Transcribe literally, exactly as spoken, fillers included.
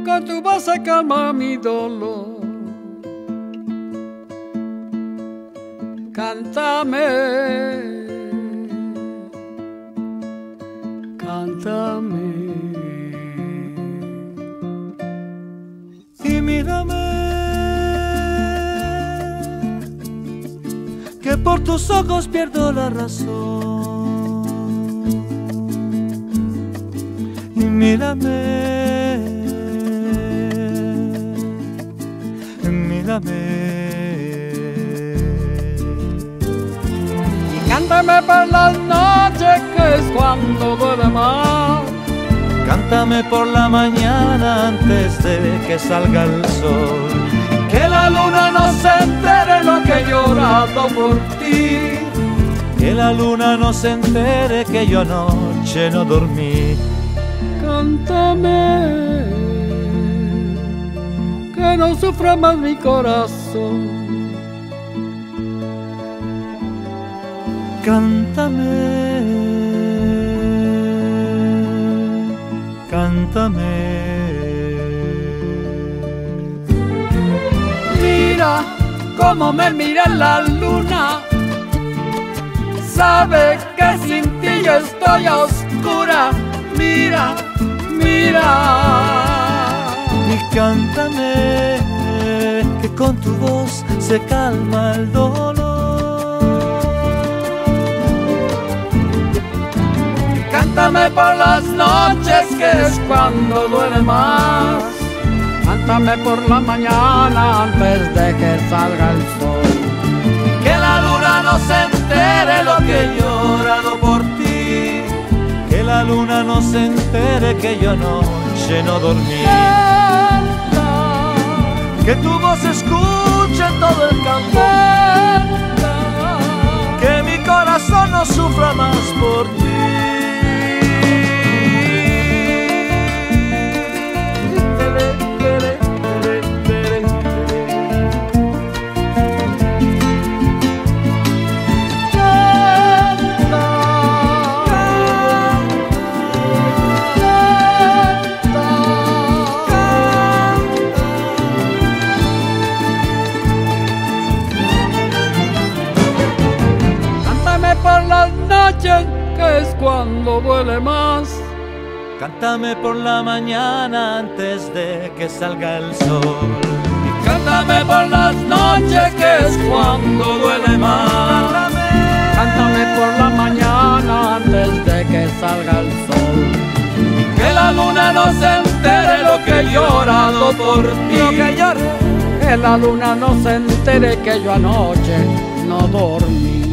con tu voz se calma mi dolor. Cántame, cántame y mírame, que por tus ojos pierdo la razón. Y mírame, mírame. Cántame por las noches, que es cuando duele más. Cántame por la mañana antes de que salga el sol. Que la luna no se entere lo que he llorado por ti. Que la luna no se entere que yo anoche no dormí. Cántame, que no sufra más mi corazón. Cántame, cántame. Mira cómo me mira la luna. Sabe que sin ti yo estoy a oscura. Mira, mira. Y cántame, que con tu voz se calma el dolor. Cántame por las noches, que es cuando duele más. Cántame por la mañana antes de que salga el sol. Que la luna no se entere lo que he llorado por ti. Que la luna no se entere que yo anoche no dormí. Canta, que tu voz escuche todo el campo. canta, Que mi corazón no sufra más por ti. Que es cuando duele más. Cántame por la mañana antes de que salga el sol. Y cántame por las noches, que es cuando duele más. Cántame, cántame por la mañana antes de que salga el sol. Y que la luna no se entere lo que he llorado por ti. lo que llore. Que la luna no se entere que yo anoche no dormí.